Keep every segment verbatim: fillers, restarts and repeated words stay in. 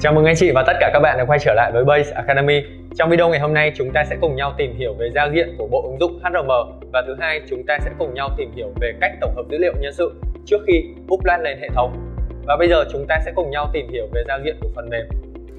Chào mừng anh chị và tất cả các bạn đã quay trở lại với Base Academy. Trong video ngày hôm nay chúng ta sẽ cùng nhau tìm hiểu về giao diện của bộ ứng dụng hát rờ em, và thứ hai chúng ta sẽ cùng nhau tìm hiểu về cách tổng hợp dữ liệu nhân sự trước khi upload lên hệ thống. Và bây giờ chúng ta sẽ cùng nhau tìm hiểu về giao diện của phần mềm.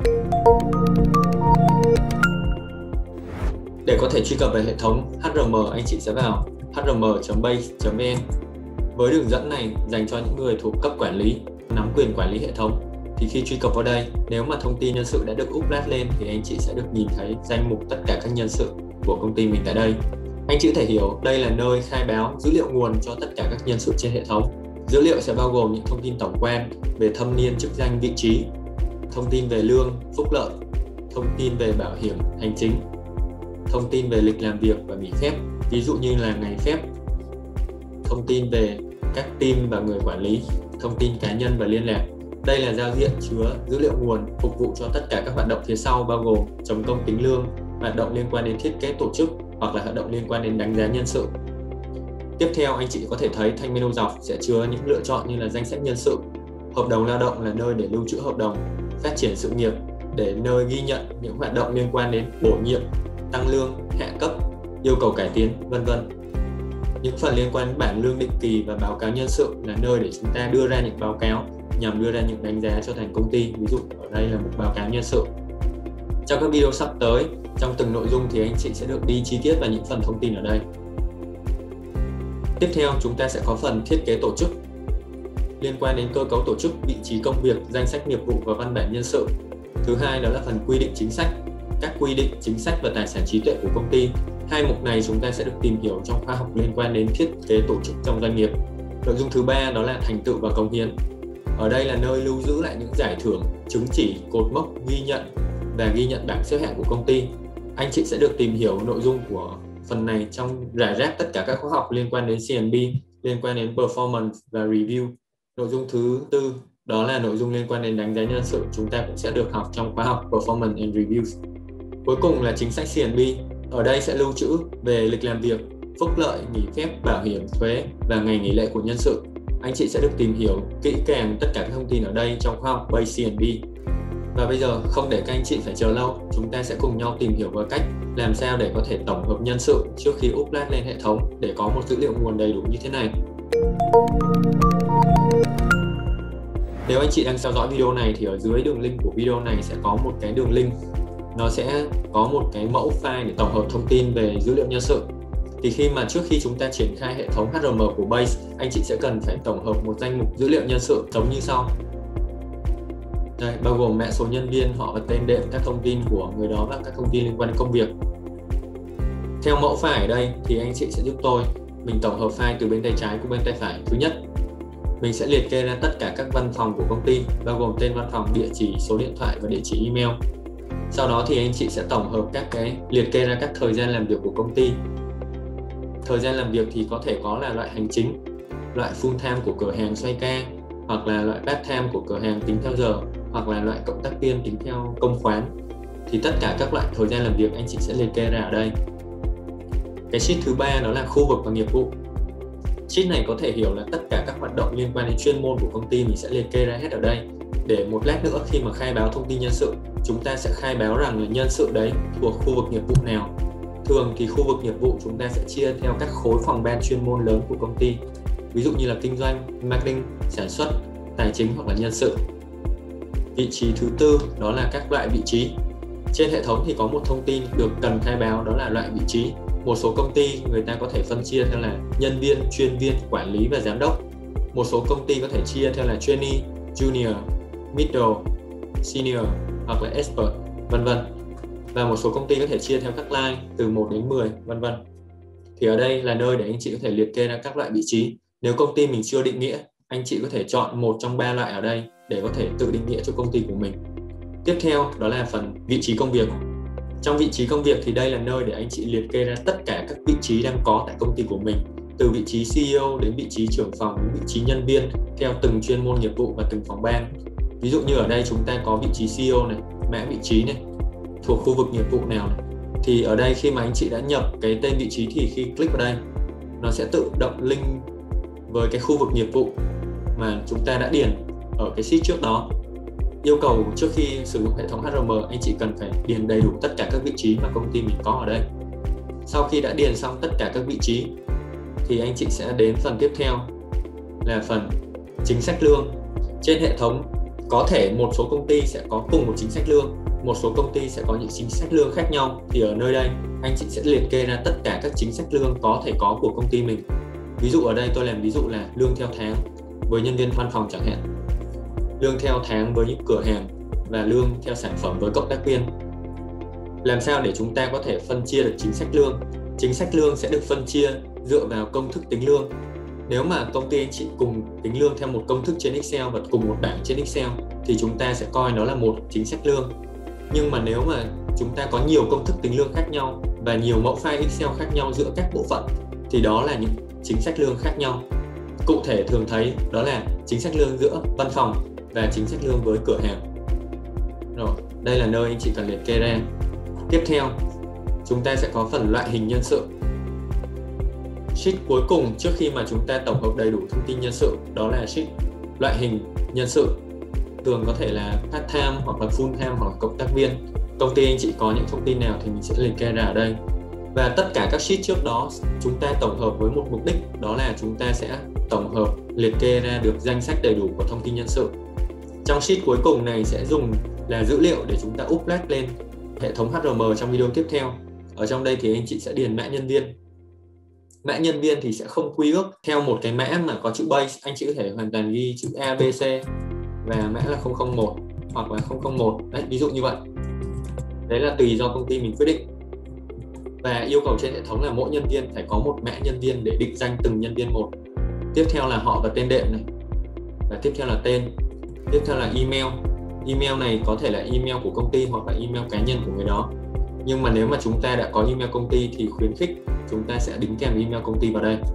Để có thể truy cập về hệ thống hát rờ em, anh chị sẽ vào h r m chấm base chấm v n. Với đường dẫn này dành cho những người thuộc cấp quản lý, nắm quyền quản lý hệ thống. Thì khi truy cập vào đây, nếu mà thông tin nhân sự đã được upload lên thì anh chị sẽ được nhìn thấy danh mục tất cả các nhân sự của công ty mình tại đây. Anh chị có thể hiểu đây là nơi khai báo dữ liệu nguồn cho tất cả các nhân sự trên hệ thống. Dữ liệu sẽ bao gồm những thông tin tổng quan về thâm niên, chức danh, vị trí, thông tin về lương, phúc lợi, thông tin về bảo hiểm hành chính, thông tin về lịch làm việc và nghỉ phép, ví dụ như là ngày phép, thông tin về các team và người quản lý, thông tin cá nhân và liên lạc. Đây là giao diện chứa dữ liệu nguồn phục vụ cho tất cả các hoạt động phía sau, bao gồm chấm công tính lương, hoạt động liên quan đến thiết kế tổ chức hoặc là hoạt động liên quan đến đánh giá nhân sự. Tiếp theo, anh chị có thể thấy thanh menu dọc sẽ chứa những lựa chọn như là danh sách nhân sự, hợp đồng lao động là nơi để lưu trữ hợp đồng, phát triển sự nghiệp để nơi ghi nhận những hoạt động liên quan đến bổ nhiệm, tăng lương, hạ cấp, yêu cầu cải tiến, vân vân. Những phần liên quan đến bảng lương định kỳ và báo cáo nhân sự là nơi để chúng ta đưa ra những báo cáo nhằm đưa ra những đánh giá cho thành công ty. Ví dụ ở đây là một báo cáo nhân sự. Trong các video sắp tới, trong từng nội dung thì anh chị sẽ được đi chi tiết vào những phần thông tin ở đây. Tiếp theo chúng ta sẽ có phần thiết kế tổ chức liên quan đến cơ cấu tổ chức, vị trí công việc, danh sách nghiệp vụ và văn bản nhân sự. Thứ hai đó là phần quy định chính sách, các quy định, chính sách và tài sản trí tuệ của công ty. Hai mục này chúng ta sẽ được tìm hiểu trong khóa học liên quan đến thiết kế tổ chức trong doanh nghiệp. Nội dung thứ ba đó là thành tựu và cống hiến. Ở đây là nơi lưu giữ lại những giải thưởng, chứng chỉ, cột mốc, ghi nhận và ghi nhận bảng xếp hạng của công ty. Anh chị sẽ được tìm hiểu nội dung của phần này trong rải rác tất cả các khóa học liên quan đến xê en bê, liên quan đến performance và review. Nội dung thứ tư đó là nội dung liên quan đến đánh giá nhân sự, chúng ta cũng sẽ được học trong khóa học performance and reviews. Cuối cùng là chính sách xê en bê. Ở đây sẽ lưu trữ về lịch làm việc, phúc lợi, nghỉ phép, bảo hiểm, thuế và ngày nghỉ lễ của nhân sự. Anh chị sẽ được tìm hiểu kỹ càng tất cả các thông tin ở đây trong khóa học Base xê en bê. Và bây giờ không để các anh chị phải chờ lâu, chúng ta sẽ cùng nhau tìm hiểu về cách làm sao để có thể tổng hợp nhân sự trước khi upload lên hệ thống để có một dữ liệu nguồn đầy đủ như thế này. Nếu anh chị đang theo dõi video này thì ở dưới đường link của video này sẽ có một cái đường link. Nó sẽ có một cái mẫu file để tổng hợp thông tin về dữ liệu nhân sự. Thì khi mà trước khi chúng ta triển khai hệ thống hát rờ em của Base, anh chị sẽ cần phải tổng hợp một danh mục dữ liệu nhân sự giống như sau. Đây, bao gồm mã số nhân viên, họ và tên đệm, các thông tin của người đó và các thông tin liên quan đến công việc. Theo mẫu file ở đây thì anh chị sẽ giúp tôi mình tổng hợp file từ bên tay trái của bên tay phải. Thứ nhất, mình sẽ liệt kê ra tất cả các văn phòng của công ty, bao gồm tên văn phòng, địa chỉ, số điện thoại và địa chỉ email. Sau đó thì anh chị sẽ tổng hợp các cái liệt kê ra các thời gian làm việc của công ty. Thời gian làm việc thì có thể có là loại hành chính, loại full time của cửa hàng xoay ca, hoặc là loại part time của cửa hàng tính theo giờ, hoặc là loại cộng tác viên tính theo công khoán. Thì tất cả các loại thời gian làm việc anh chị sẽ liệt kê ra ở đây. Cái sheet thứ ba đó là khu vực và nghiệp vụ. Sheet này có thể hiểu là tất cả các hoạt động liên quan đến chuyên môn của công ty mình sẽ liệt kê ra hết ở đây. Để một lát nữa khi mà khai báo thông tin nhân sự, chúng ta sẽ khai báo rằng là nhân sự đấy thuộc khu vực nghiệp vụ nào. Thường thì khu vực nghiệp vụ chúng ta sẽ chia theo các khối phòng ban chuyên môn lớn của công ty. Ví dụ như là kinh doanh, marketing, sản xuất, tài chính hoặc là nhân sự. Vị trí thứ tư đó là các loại vị trí. Trên hệ thống thì có một thông tin được cần khai báo, đó là loại vị trí. Một số công ty người ta có thể phân chia theo là nhân viên, chuyên viên, quản lý và giám đốc. Một số công ty có thể chia theo là trainee, junior, middle, senior hoặc là expert, vân vân. Và một số công ty có thể chia theo các line từ một đến mười, vân vân. Thì ở đây là nơi để anh chị có thể liệt kê ra các loại vị trí. Nếu công ty mình chưa định nghĩa, anh chị có thể chọn một trong ba loại ở đây để có thể tự định nghĩa cho công ty của mình. Tiếp theo đó là phần vị trí công việc. Trong vị trí công việc thì đây là nơi để anh chị liệt kê ra tất cả các vị trí đang có tại công ty của mình, từ vị trí xê e ô đến vị trí trưởng phòng đến vị trí nhân viên theo từng chuyên môn nghiệp vụ và từng phòng ban. Ví dụ như ở đây chúng ta có vị trí xê e ô này, mã vị trí này, thuộc khu vực nghiệp vụ nào này. Thì ở đây khi mà anh chị đã nhập cái tên vị trí thì khi click vào đây nó sẽ tự động link với cái khu vực nghiệp vụ mà chúng ta đã điền ở cái sheet trước đó. yêu cầu trước khi sử dụng hệ thống hát rờ em, anh chị cần phải điền đầy đủ tất cả các vị trí mà công ty mình có ở đây. Sau khi đã điền xong tất cả các vị trí thì anh chị sẽ đến phần tiếp theo là phần chính sách lương. Trên hệ thống có thể một số công ty sẽ có cùng một chính sách lương, một số công ty sẽ có những chính sách lương khác nhau. Thì ở nơi đây anh chị sẽ liệt kê ra tất cả các chính sách lương có thể có của công ty mình. Ví dụ ở đây tôi làm ví dụ là lương theo tháng với nhân viên văn phòng chẳng hạn, lương theo tháng với những cửa hàng và lương theo sản phẩm với cộng tác viên. Làm sao để chúng ta có thể phân chia được chính sách lương? Chính sách lương sẽ được phân chia dựa vào công thức tính lương. Nếu mà công ty anh chị cùng tính lương theo một công thức trên Excel và cùng một bảng trên Excel thì chúng ta sẽ coi nó là một chính sách lương. Nhưng mà nếu mà chúng ta có nhiều công thức tính lương khác nhau và nhiều mẫu file Excel khác nhau giữa các bộ phận thì đó là những chính sách lương khác nhau. Cụ thể thường thấy đó là chính sách lương giữa văn phòng và chính sách lương với cửa hàng. Rồi, đây là nơi anh chị cần liệt kê ra. Tiếp theo, chúng ta sẽ có phần loại hình nhân sự. Sheet cuối cùng trước khi mà chúng ta tổng hợp đầy đủ thông tin nhân sự đó là sheet loại hình nhân sự. Thường có thể là part time hoặc là full time hoặc là cộng tác viên. Công ty anh chị có những thông tin nào thì mình sẽ liệt kê ra ở đây. Và tất cả các sheet trước đó chúng ta tổng hợp với một mục đích, đó là chúng ta sẽ tổng hợp liệt kê ra được danh sách đầy đủ của thông tin nhân sự. Trong sheet cuối cùng này sẽ dùng là dữ liệu để chúng ta upload lên hệ thống hát rờ em trong video tiếp theo. Ở trong đây thì anh chị sẽ điền mã nhân viên. Mã nhân viên thì sẽ không quy ước theo một cái mã mà có chữ base, anh chị có thể hoàn toàn ghi chữ A, B, C và mã là không không một hoặc là không không một. Đấy, ví dụ như vậy. Đấy là tùy do công ty mình quyết định. Và yêu cầu trên hệ thống là mỗi nhân viên phải có một mã nhân viên để định danh từng nhân viên một. Tiếp theo là họ và tên đệm này. Và tiếp theo là tên. Tiếp theo là email. Email này có thể là email của công ty hoặc là email cá nhân của người đó. Nhưng mà nếu mà chúng ta đã có email công ty thì khuyến khích chúng ta sẽ đính kèm email công ty vào đây.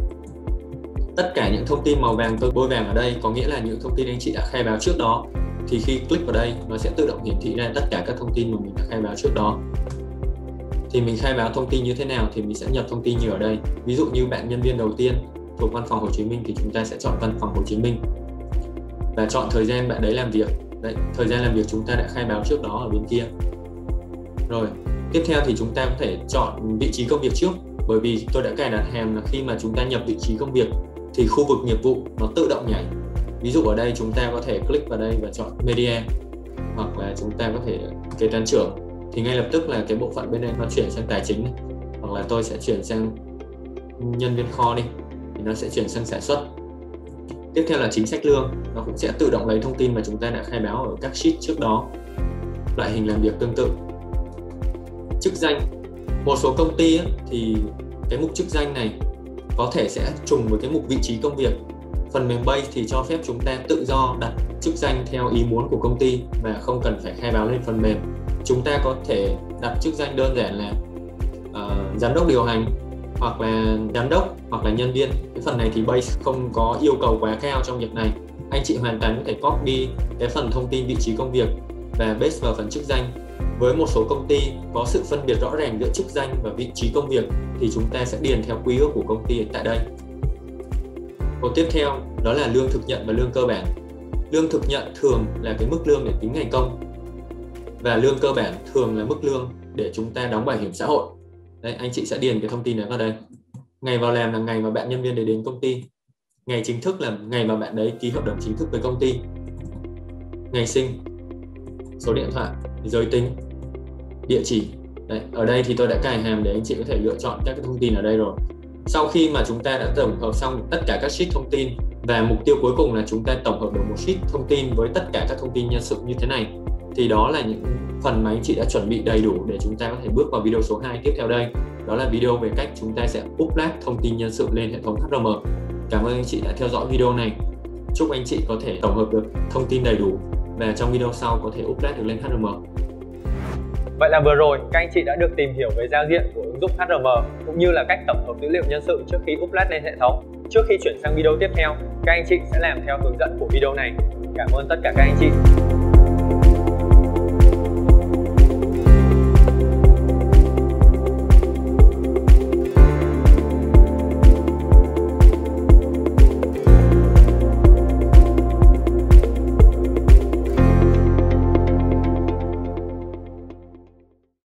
Tất cả những thông tin màu vàng tôi bôi vàng ở đây có nghĩa là những thông tin anh chị đã khai báo trước đó. Thì khi click vào đây nó sẽ tự động hiển thị ra tất cả các thông tin mà mình đã khai báo trước đó. Thì mình khai báo thông tin như thế nào thì mình sẽ nhập thông tin như ở đây. Ví dụ như bạn nhân viên đầu tiên thuộc văn phòng Hồ Chí Minh thì chúng ta sẽ chọn văn phòng Hồ Chí Minh và chọn thời gian bạn đấy làm việc. Đấy, thời gian làm việc chúng ta đã khai báo trước đó ở bên kia. Rồi, tiếp theo thì chúng ta có thể chọn vị trí công việc trước, bởi vì tôi đã cài đặt hàm là khi mà chúng ta nhập vị trí công việc thì khu vực nghiệp vụ nó tự động nhảy. Ví dụ ở đây chúng ta có thể click vào đây và chọn media, hoặc là chúng ta có thể kế toán trưởng thì ngay lập tức là cái bộ phận bên đây nó chuyển sang tài chính này. Hoặc là tôi sẽ chuyển sang nhân viên kho đi thì nó sẽ chuyển sang sản xuất. Tiếp theo là chính sách lương, nó cũng sẽ tự động lấy thông tin mà chúng ta đã khai báo ở các sheet trước đó. Loại hình làm việc tương tự. Chức danh, một số công ty ấy, thì cái mục chức danh này có thể sẽ trùng với cái mục vị trí công việc. Phần mềm Base thì cho phép chúng ta tự do đặt chức danh theo ý muốn của công ty và không cần phải khai báo lên phần mềm. Chúng ta có thể đặt chức danh đơn giản là uh, giám đốc điều hành, hoặc là giám đốc, hoặc là nhân viên. Cái phần này thì Base không có yêu cầu quá cao trong việc này. Anh chị hoàn toàn có thể copy cái phần thông tin vị trí công việc và paste vào phần chức danh. Với một số công ty có sự phân biệt rõ ràng giữa chức danh và vị trí công việc thì chúng ta sẽ điền theo quy ước của công ty tại đây. Câu tiếp theo đó là lương thực nhận và lương cơ bản. Lương thực nhận thường là cái mức lương để tính ngày công, và lương cơ bản thường là mức lương để chúng ta đóng bảo hiểm xã hội. Đây, anh chị sẽ điền cái thông tin này vào đây. Ngày vào làm là ngày mà bạn nhân viên đấy đến công ty. Ngày chính thức là ngày mà bạn đấy ký hợp đồng chính thức với công ty. Ngày sinh, số điện thoại, giới tính, địa chỉ. Đấy, ở đây thì tôi đã cài hàm để anh chị có thể lựa chọn các cái thông tin ở đây rồi. Sau khi mà chúng ta đã tổng hợp xong tất cả các sheet thông tin và mục tiêu cuối cùng là chúng ta tổng hợp được một sheet thông tin với tất cả các thông tin nhân sự như thế này, thì đó là những phần mà anh chị đã chuẩn bị đầy đủ để chúng ta có thể bước vào video số hai tiếp theo đây. Đó là video về cách chúng ta sẽ upload thông tin nhân sự lên hệ thống hát rờ em. Cảm ơn anh chị đã theo dõi video này. Chúc anh chị có thể tổng hợp được thông tin đầy đủ và trong video sau có thể upload được lên hát rờ em. Vậy là vừa rồi các anh chị đã được tìm hiểu về giao diện của ứng dụng hát rờ em cũng như là cách tổng hợp dữ liệu nhân sự trước khi upload lên hệ thống. Trước khi chuyển sang video tiếp theo, các anh chị sẽ làm theo hướng dẫn của video này. Cảm ơn tất cả các anh chị.